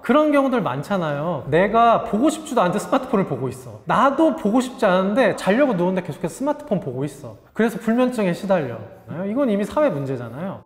그런 경우들 많잖아요. 내가 보고 싶지도 않은데 스마트폰을 보고 있어. 나도 보고 싶지 않은데 자려고 누웠는데 계속해서 스마트폰 보고 있어. 그래서 불면증에 시달려. 이건 이미 사회 문제잖아요.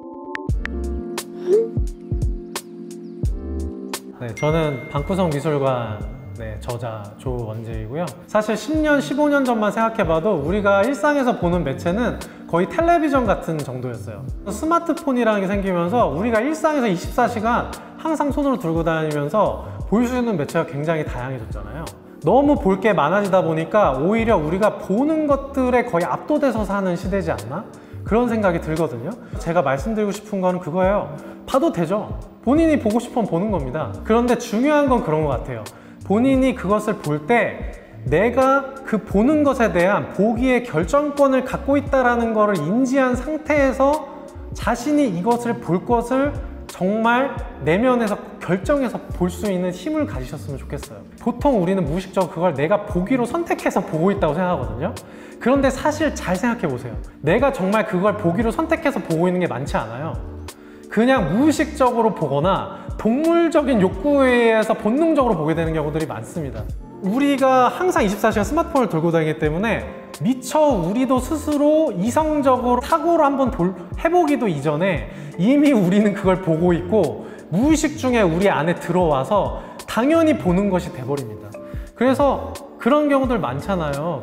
네, 저는 방구석 미술관 저자 조원재이고요. 사실 10년, 15년 전만 생각해봐도 우리가 일상에서 보는 매체는 거의 텔레비전 같은 정도였어요. 스마트폰이라는 게 생기면서 우리가 일상에서 24시간 항상 손으로 들고 다니면서 볼 수 있는 매체가 굉장히 다양해졌잖아요. 너무 볼 게 많아지다 보니까 오히려 우리가 보는 것들에 거의 압도돼서 사는 시대지 않나? 그런 생각이 들거든요. 제가 말씀드리고 싶은 건 그거예요. 봐도 되죠. 본인이 보고 싶으면 보는 겁니다. 그런데 중요한 건 그런 것 같아요. 본인이 그것을 볼 때 내가 그 보는 것에 대한 보기의 결정권을 갖고 있다는 것을 인지한 상태에서 자신이 이것을 볼 것을 정말 내면에서 결정해서 볼 수 있는 힘을 가지셨으면 좋겠어요. 보통 우리는 무의식적으로 그걸 내가 보기로 선택해서 보고 있다고 생각하거든요. 그런데 사실 잘 생각해 보세요. 내가 정말 그걸 보기로 선택해서 보고 있는 게 많지 않아요. 그냥 무의식적으로 보거나 동물적인 욕구에 의해서 본능적으로 보게 되는 경우들이 많습니다. 우리가 항상 24시간 스마트폰을 들고 다니기 때문에 미처 우리도 스스로 이성적으로 사고를 한번 해보기도 이전에 이미 우리는 그걸 보고 있고 무의식 중에 우리 안에 들어와서 당연히 보는 것이 돼버립니다. 그래서 그런 경우들 많잖아요.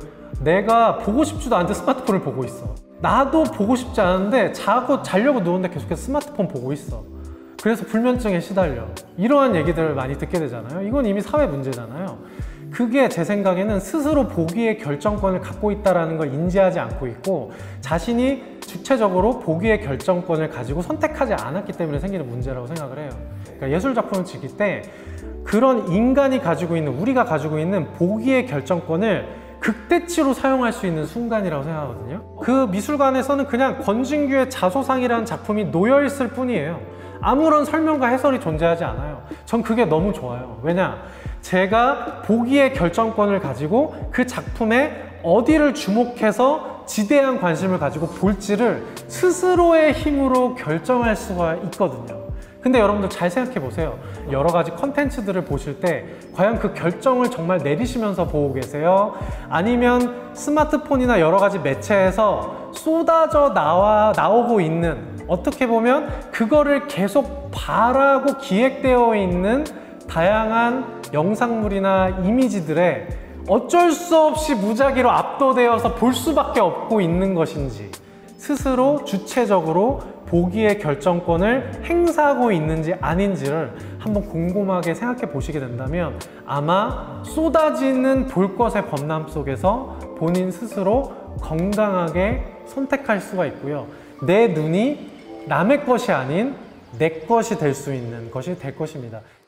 내가 보고 싶지도 않은데 스마트폰을 보고 있어. 나도 보고 싶지 않은데 자려고 누웠는데 계속해서 스마트폰 보고 있어. 그래서 불면증에 시달려. 이러한 얘기들을 많이 듣게 되잖아요. 이건 이미 사회 문제잖아요. 그게 제 생각에는 스스로 보기의 결정권을 갖고 있다는 걸 인지하지 않고 있고 자신이 주체적으로 보기의 결정권을 가지고 선택하지 않았기 때문에 생기는 문제라고 생각을 해요. 그러니까 예술 작품을 즐길 때 그런 인간이 가지고 있는, 우리가 가지고 있는 보기의 결정권을 극대치로 사용할 수 있는 순간이라고 생각하거든요. 그 미술관에서는 그냥 권진규의 자소상이라는 작품이 놓여 있을 뿐이에요. 아무런 설명과 해설이 존재하지 않아요. 전 그게 너무 좋아요. 왜냐? 제가 보기의 결정권을 가지고 그 작품에 어디를 주목해서 지대한 관심을 가지고 볼지를 스스로의 힘으로 결정할 수가 있거든요. 근데 여러분들 잘 생각해 보세요. 여러 가지 컨텐츠들을 보실 때 과연 그 결정을 정말 내리시면서 보고 계세요? 아니면 스마트폰이나 여러 가지 매체에서 쏟아져 나오고 있는, 어떻게 보면 그거를 계속 바라고 기획되어 있는 다양한 영상물이나 이미지들에 어쩔 수 없이 무작위로 압도되어서 볼 수밖에 없고 있는 것인지, 스스로 주체적으로 보기의 결정권을 행사하고 있는지 아닌지를 한번 곰곰하게 생각해 보시게 된다면 아마 쏟아지는 볼 것의 범람 속에서 본인 스스로 건강하게 선택할 수가 있고요. 내 눈이 남의 것이 아닌 내 것이 될 수 있는 것이 될 것입니다.